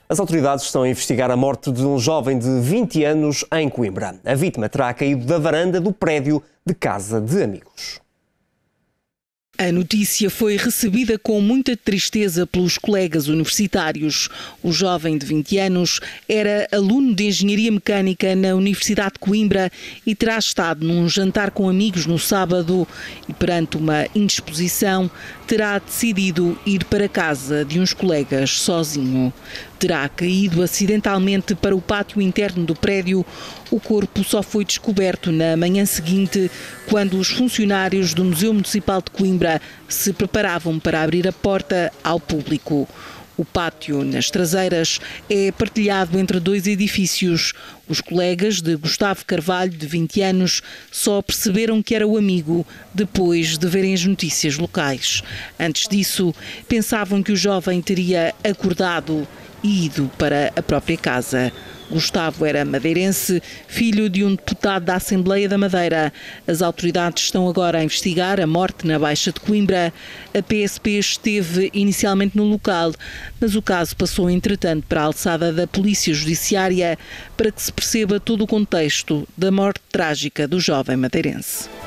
As autoridades estão a investigar a morte de um jovem de 20 anos em Coimbra. A vítima terá caído da varanda do prédio de casa de amigos. A notícia foi recebida com muita tristeza pelos colegas universitários. O jovem de 20 anos era aluno de Engenharia Mecânica na Universidade de Coimbra e terá estado num jantar com amigos no sábado e, perante uma indisposição, terá decidido ir para casa de uns colegas sozinho. Terá caído acidentalmente para o pátio interno do prédio. O corpo só foi descoberto na manhã seguinte, quando os funcionários do Museu Municipal de Coimbra se preparavam para abrir a porta ao público. O pátio, nas traseiras, é partilhado entre dois edifícios. Os colegas de Gustavo Carvalho, de 20 anos, só perceberam que era o amigo depois de verem as notícias locais. Antes disso, pensavam que o jovem teria acordado e ido para a própria casa. Gustavo era madeirense, filho de um deputado da Assembleia da Madeira. As autoridades estão agora a investigar a morte na Baixa de Coimbra. A PSP esteve inicialmente no local, mas o caso passou entretanto para a alçada da Polícia Judiciária para que se perceba todo o contexto da morte trágica do jovem madeirense.